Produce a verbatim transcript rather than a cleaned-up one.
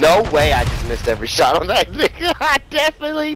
No way I just missed every shot on that nigga. I definitely